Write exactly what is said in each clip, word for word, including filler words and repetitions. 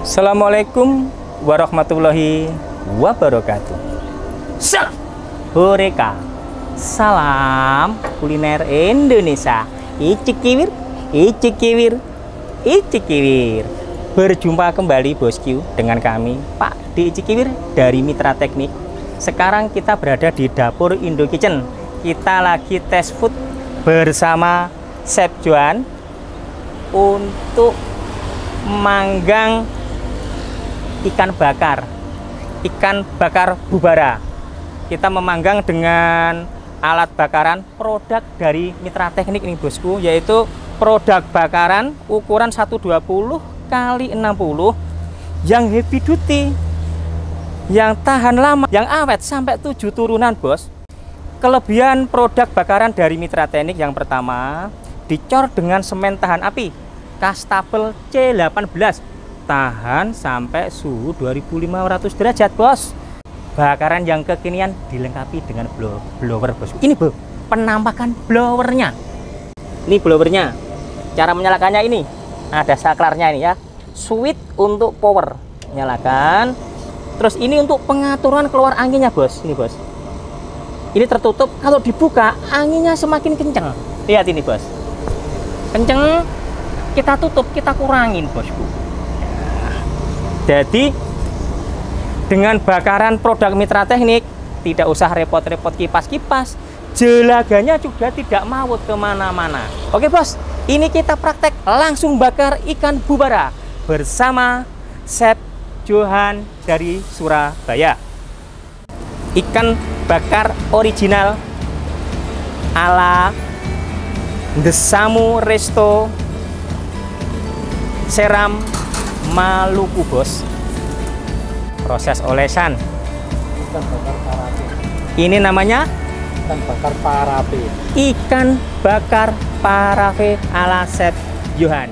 Assalamualaikum warahmatullahi wabarakatuh. Salam Horeca, salam kuliner Indonesia. Icikiwir, icikiwir, icikiwir. Berjumpa kembali bosku dengan kami Pak D Icikiwir dari Mitra Teknik. Sekarang kita berada di dapur Indo Kitchen. Kita lagi tes food bersama Chef Johan untuk manggang ikan bakar, ikan bakar Bubara. Kita memanggang dengan alat bakaran produk dari Mitra Teknik ini bosku, yaitu produk bakaran ukuran seratus dua puluh kali enam puluh yang heavy duty, yang tahan lama, yang awet sampai tujuh turunan bos. Kelebihan produk bakaran dari Mitra Teknik yang pertama, dicor dengan semen tahan api Kastabel C delapan belas, tahan sampai suhu dua ribu lima ratus derajat bos. Bakaran yang kekinian dilengkapi dengan blow, blower bos. Ini bro, penampakan blowernya. Ini blowernya. Cara menyalakannya ini ada saklarnya ini ya. Switch untuk power, nyalakan. Terus ini untuk pengaturan keluar anginnya bos. Ini bos. Ini tertutup, kalau dibuka anginnya semakin kencang. Lihat ini bos, kenceng. Kita tutup, kita kurangin bosku. Jadi dengan bakaran produk Mitra Teknik tidak usah repot-repot kipas-kipas, jelaganya juga tidak maut kemana-mana. Oke bos, ini kita praktek langsung bakar ikan Bubara bersama Chef Johan dari Surabaya. Ikan bakar original ala Desamu Resto Seram Maluku bos. Proses olesan. Ikan bakar parape. Ini namanya Ikan bakar parape. Ikan bakar parape ala Chef Johan.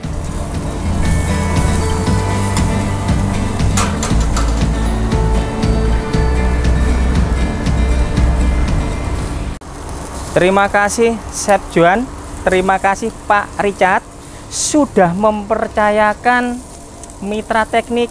Terima kasih Chef Johan, terima kasih Pak Richard sudah mempercayakan Mitra Teknik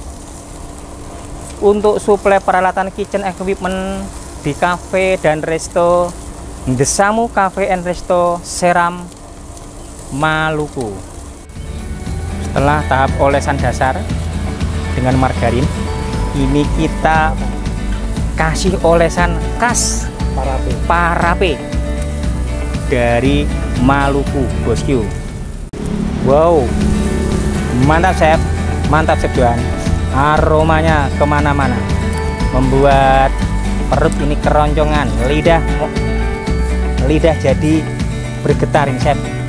untuk suplai peralatan kitchen equipment di cafe dan resto Desamu Cafe and Resto Seram Maluku. Setelah tahap olesan dasar dengan margarin, ini kita kasih olesan khas Parape. parape dari Maluku bosku. Wow, mantap Chef, mantap Chef Johan. Aromanya kemana-mana, membuat perut ini keroncongan, lidah lidah jadi bergetar ini Chef.